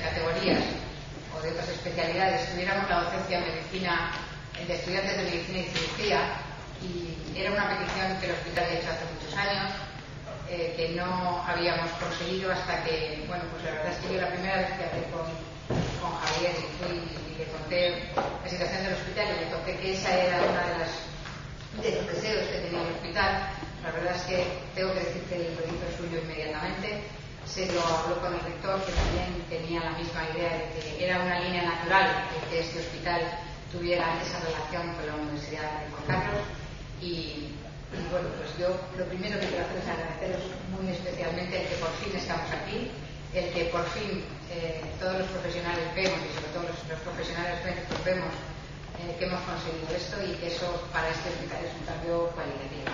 categorías o de otras especialidades tuviéramos la docencia en medicina, de estudiantes de medicina y cirugía, y era una petición que el hospital ha hecho hace muchos años, que no habíamos conseguido hasta que, bueno, pues la verdad es que yo la primera vez que hablé con Javier y fui y le conté la situación del hospital y le conté que esa era una de los deseos que tenía el hospital. La verdad es que tengo que decir que lo hizo suyo inmediatamente. Se lo habló con el rector, que también tenía la misma idea de que era una línea natural de que este hospital tuviera esa relación con la Universidad de Juan Carlos. Y bueno, pues yo lo primero que quiero hacer es agradeceros muy especialmente el que por fin estamos aquí, el que por fin todos los profesionales vemos, y sobre todo los profesionales médicos vemos que hemos conseguido esto, y que eso para este hospital es un cambio cualitativo.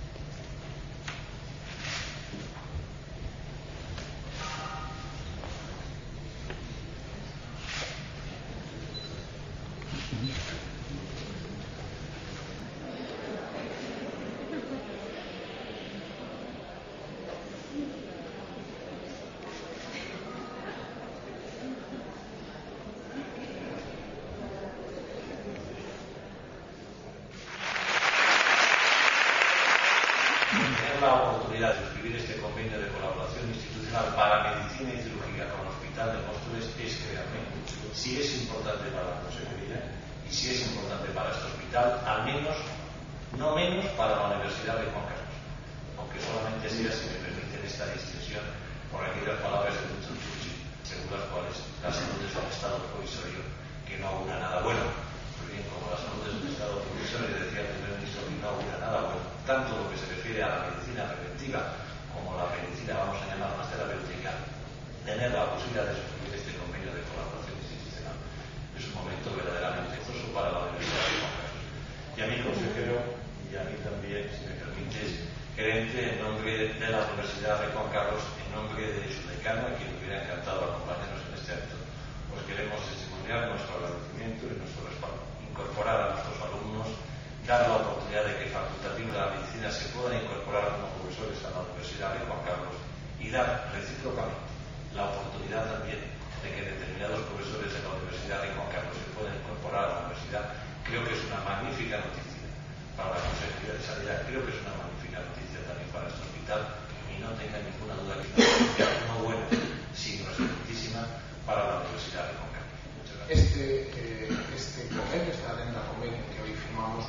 La oportunidad de suscribir este convenio de colaboración institucional para medicina y cirugía con el Hospital de Móstoles es crearme. Si es importante para la consejería y si es importante para este hospital, al menos, no menos, para la Universidad de Juan Carlos. Aunque solamente sea, si me permiten esta distinción, por aquellas palabras de Winston Churchill, según las cuales la salud es un estado provisorio que no augura nada bueno. Pues bien, como la salud es un estado provisorio, decía el primer ministro, que no augura nada bueno, tanto lo que se refiere a la medicina preventiva como la medicina, vamos a llamar más terapéutica, tener la posibilidad de suscribir este convenio de colaboración institucional es un momento verdaderamente gozoso para la Universidad de Juan Carlos. Y a mí, consejero, y a mí también, si me permites, gerente, en nombre de la Universidad de Juan Carlos, en nombre de su decano, a quien me hubiera encantado acompañarnos en este acto, pues queremos testimoniar nuestro agradecimiento y nuestro respaldo, incorporar a nuestros alumnos, dar la oportunidad de que facultativos de la medicina se puedan incorporar como profesores a la Universidad de Juan Carlos y dar recíprocamente la oportunidad también de que determinados profesores de la Universidad de Juan Carlos se puedan incorporar a la universidad. Creo que es una magnífica noticia para la Consejería de Sanidad, creo que es una magnífica noticia también para este hospital, y no tenga ninguna duda que es una noticia no buena, sino excelentísima para la Universidad de Juan Carlos. Muchas gracias. Este convenio, esta adenda convenio que hoy firmamos,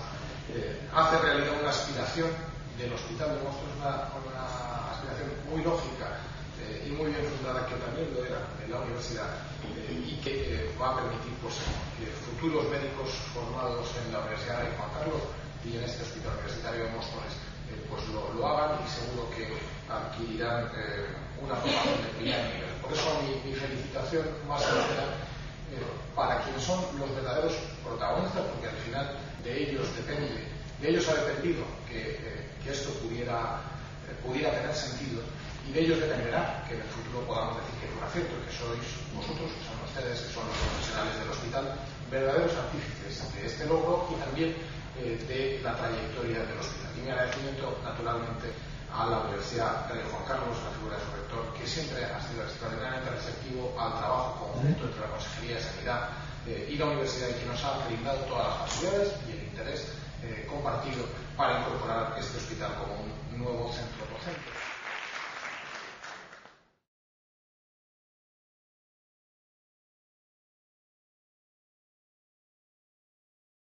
hace realidad una aspiración del Hospital de Móstoles, una aspiración muy lógica y muy bien fundada, que también lo era en la universidad, y que va a permitir pues, que futuros médicos formados en la Universidad de Juan Carlos y en este Hospital Universitario de Móstoles pues lo hagan, y seguro que adquirirán una formación de primer nivel. Por eso mi felicitación más sincera para quienes son los verdaderos protagonistas, porque al final de ellos ha dependido que esto pudiera tener sentido, y de ellos dependerá que en el futuro podamos decir que es un acierto, que sois vosotros, que son ustedes, que son los profesionales del hospital, verdaderos artífices de este logro y también de la trayectoria del hospital. Y mi agradecimiento, naturalmente, a la Universidad de Juan Carlos, a la figura de su rector, que siempre ha sido extraordinariamente receptivo al trabajo conjunto entre la Consejería de Sanidad y la Universidad, y que nos ha brindado todas las facilidades y el interés compartido para incorporar este hospital como un nuevo centro docente.